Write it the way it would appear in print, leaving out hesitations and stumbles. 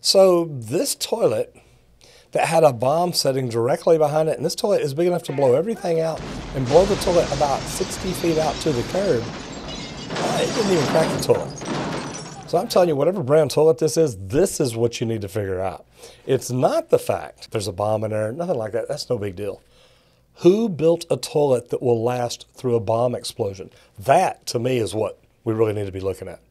So this toilet that had a bomb setting directly behind it, and this toilet is big enough to blow everything out and blow the toilet about 60 feet out to the curb, it didn't even crack the toilet. So I'm telling you, whatever brand toilet this is what you need to figure out. It's not the fact there's a bomb in there, nothing like that. That's no big deal. Who built a toilet that will last through a bomb explosion? That, to me, is what we really need to be looking at.